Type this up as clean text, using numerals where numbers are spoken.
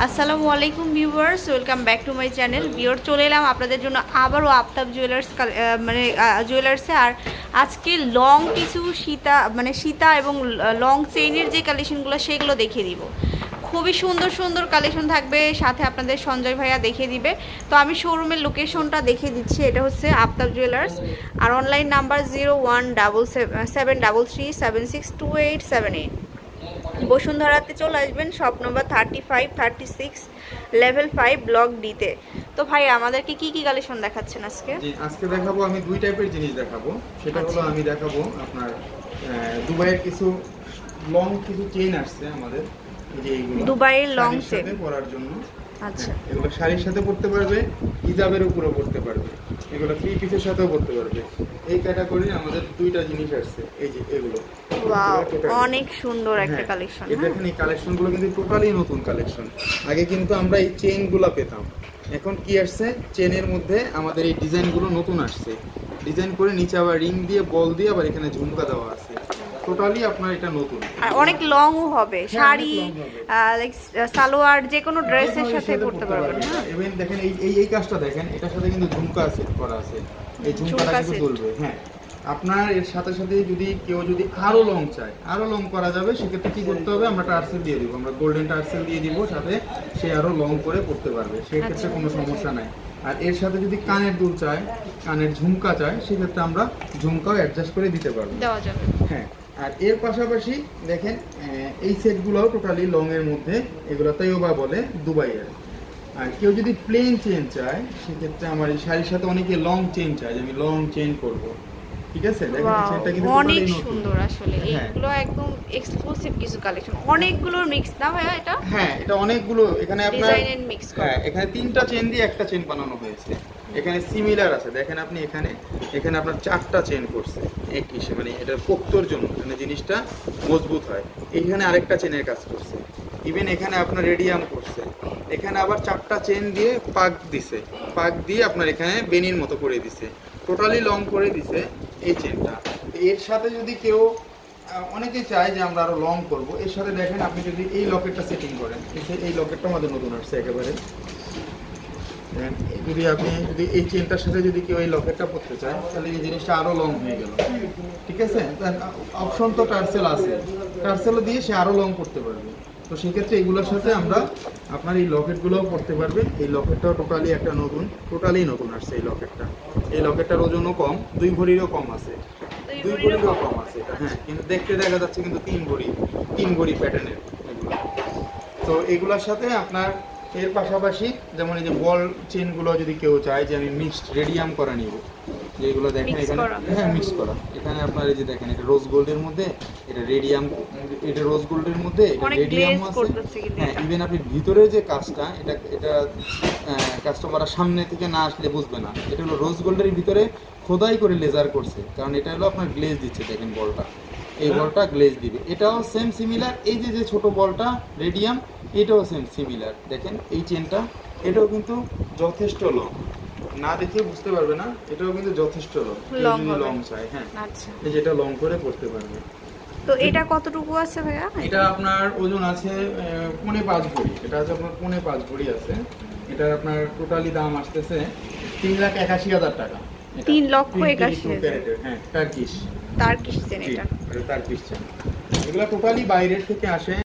আসসালামু আলাইকুম viewers, welcome back to my channel. Viewer চলে এলাম আপনাদের জন্য আবারও আফতাব জুয়েলার্স জুয়েলার্সে। আর আজকে লং কিছু সীতা এবং লং চেইনের যে কালেকশনগুলো সেগুলো দেখিয়ে দিব। খুবই সুন্দর সুন্দর কালেকশন থাকবে, সাথে আপনাদের সঞ্জয় ভাইয়া দেখিয়ে দিবে। তো আমি শোরুমের লোকেশনটা দেখিয়ে দিচ্ছি। এটা হচ্ছে আফতাব জুয়েলার্স, আর অনলাইন নাম্বার 017737628778। বসুন্ধরাতে চলে আসবেন, শপ নম্বর 3536 লেভেল 5 ব্লক ডিতে। তো ভাই আমাদেরকে কি কি কালেকশন দেখাচ্ছেন আজকে? আজকে দেখাবো আমি দুই টাইপের জিনিস দেখাবো। সেটা হলো আমি দেখাবো আপনার দুবাইয়ের কিছু লং কিছু চেইন আসছে আমাদের, এই যে এইগুলো দুবাইয়ের লং চেইন পরার জন্য। আচ্ছা, এগুলো শাড়ির সাথে পরতে পারবে, হিজাবের উপরেও পরতে পারবে, এগুলো থ্রি পিসের সাথেও পরতে পারবে। এই ক্যাটাগরির আমাদের দুইটা জিনিস আসছে, এই যে এগুলো। ওয়াও, অনেক সুন্দর একটা কালেকশন। দেখেন এই কালেকশনগুলো কিন্তু টোটালি নতুন কালেকশন। আগে কিন্তু আমরা এই চেইনগুলো পেতাম, এখন কি আসছে চেইনের মধ্যে আমাদের এই ডিজাইনগুলো নতুন আসছে। ডিজাইন করে নিচে আবার রিং দিয়ে বল দিয়ে আবার এখানে ঝুমকা দেওয়া আছে। টোটালি আপনার এটা নতুন আর অনেক লংও হবে, শাড়ি লাইক সালোয়ার যে কোনো ড্রেসের সাথে পরতে পারবেন। হ্যাঁ, ইভেন দেখেন এই কাজটা দেখেন, এটার সাথে কিন্তু ঝুমকা সেট করা আছে। এই ঝুমকাটা কিন্তু চলবে। হ্যাঁ, আপনার এর সাথে সাথে যদি কেউ আরো লং চায়, আরো লং করা যাবে, সেক্ষেত্রে কি করতে হবে, আমরা টার্সেল দিয়ে দিব, আমরা গোল্ডেন টার্সেল দিয়ে দিব, সাথে সে আরো লং করে পড়তে পারবে, সেক্ষেত্রে কোনো সমস্যা নাই। আর এর সাথে যদি কানের দুল চায়, কানের ঝুমকা চায়, সেক্ষেত্রে আমরা ঝুমকাও অ্যাডজাস্ট করে দিতে পারবো, দেওয়া যাবে। হ্যাঁ। আর এর পাশাপাশি দেখেন এই সেটগুলোও টোটালি লং এর মধ্যে, এগুলোতেও বা বলে দুবাইয়ের। আর কেউ যদি প্লেন চেন চায়, সেক্ষেত্রে আমার এই শাড়ির সাথে অনেকে লং চেন চায়, যে আমি লং চেন করবো, ঠিক আছে। দেখেন চেনটা কিন্তু অনেক সুন্দর, আসলে এইগুলো একদম এক্সক্লুসিভ কিছু কালেকশন, অনেকগুলো মিক্স না ভাইয়া এটা? হ্যাঁ, এটা অনেকগুলো, এখানে আপনার ডিজাইনের মিক্স করা। হ্যাঁ, এখানে তিনটা চেন দিয়ে একটা চেন বানানো হয়েছে। এখানে সিমিলার আছে, দেখেন আপনি এখানে আপনার চারটা চেন করছে এক হিসেবে, মানে এটা পোক্তর জন্য, মানে জিনিসটা মজবুত হয়। এখানে আরেকটা চেনের কাজ করছে, ইভেন এখানে আপনার রেডিয়াম করছে, এখানে আবার চারটা চেন দিয়ে পাক দিয়ে আপনার এখানে বেনির মতো করে দিছে, টোটালি লং করে দিছে এই চেনটা। এর সাথে যদি কেউ অনেকে চায় যে আমরা আরো লং করব, এর সাথে দেখেন আপনি যদি এই লকেটটা সেটিং করেন, এই লকেটটা আমাদের নতুন আসছে একেবারে। যদি এই চেনটার সাথে যদি কেউ এই লকেটটা পরতে চায়, তাহলে এই জিনিসটা আরো লং হয়ে গেল, ঠিক আছে। অপশন তো টার্সেল আছে, টার্সেলও দিয়ে সে আরো লং করতে পারবে। তো সেক্ষেত্রে এগুলোর সাথে আমরা আপনার এই লকেটগুলোও পরতে পারবে। এই লকেটটাও টোটালি নতুন আসছে এই লকেটটা। এই লকেটটার ওজনও কম, 2 ভরিরও কম আছে, 2 ভরিরও কম আছে এটা। হ্যাঁ, কিন্তু দেখতে দেখা যাচ্ছে কিন্তু 3 ভরি প্যাটার্নের এগুলো। তো এগুলোর সাথে আপনার এর পাশাপাশি যেমন এই যে বল চেনগুলো যদি কেউ চায় যে আমি মিক্সড রেডিয়াম করা নিব, যেগুলো দেখেন এখানে, হ্যাঁ মিক্স করা। এখানে আপনার এই যে দেখেন, এটা রোজ গোল্ডের মধ্যে, এটা রেডিয়াম, এটা রোজ গোল্ডের মধ্যে, এটা রেডিয়াম আছে। হ্যাঁ, ইভেন আপনি ভিতরে যে কাজটা, এটা কাস্টমার সামনে থেকে না আসলে বুঝবে না। এটা হলো রোজ গোল্ডের ভিতরে খোদাই করে লেজার করছে, কারণ এটা হলো আপনার গ্লেজ দিচ্ছে। দেখেন বলটা, এই বলটা গ্লেজ দিবে, এটাও সেম সিমিলার। এই যে ছোট বলটা রেডিয়াম, এটাও সেম সিমিলার। দেখেন এই চেনটা, এটাও কিন্তু যথেষ্ট লং, না দেখে বুঝতে পারবে না, এটাও কিন্তু যথেষ্ট লং চাই। হ্যাঁ, এই যেটা লং করে পড়তে পারবে। তো এটা কতটুকু আছে ভাইয়া? এটা আপনার ওজন আছে 5.5 ভরি। এটা আছে আপনার 5.5 ভরি আছে। এটা আপনার টোটালি দাম আসতেছে 3,81,000 টাকা। 3,81,000। হ্যাঁ, টার্কিশ চেন। এটা টার্কিশ চেন। এগুলো টোটালি বাইরের থেকে আসে।